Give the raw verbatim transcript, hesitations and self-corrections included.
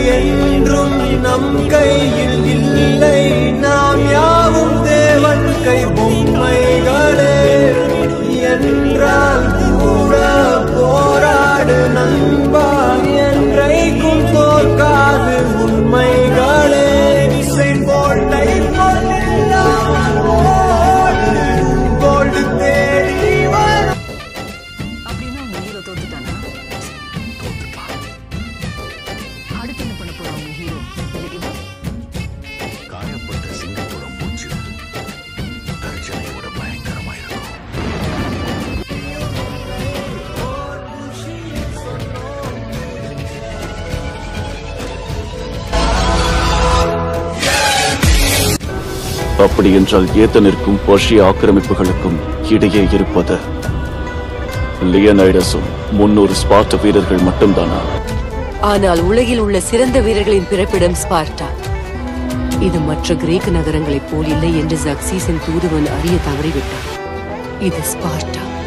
என்றும் நம் கையில் இல்லை. நாம் யாவும் தேவன் கை பொம்மைகளே என்றால் கூட போராடு நண்பா, என்றைக்கும் தோற்காது உண்மைகளே. போட்டை கோல்டு தேடி வரும். அப்படின்னா உங்க ஹீரோ தோத்துட்டானா? தோத்துட்டான். அடுத்து என்ன பண்ண போறான் உங்க ஹீரோ? காயப்பட்ட சிங்கத்தோட மூச்சு கர்ஜனையோட பயங்கரமா இருக்கும். அப்படி என்றால் ஏத்தனிற்கும் பர்ஷிய ஆக்கிரமிப்புகளுக்கும் இடையே இருப்பது லியனைடஸும் முன்னூறு ஸ்பார்ட்ட வீரர்கள் மட்டும்தானா? ஆனால் உலகில் உள்ள சிறந்த வீரர்களின் பிறப்பிடம் ஸ்பார்ட்டா. இது மற்ற கிரேக்க நகரங்களைப் போல் இல்லை என்று ஜக்சீஸின் தூதுவன் அறிய தவறிவிட்டார். இது ஸ்பார்ட்டா.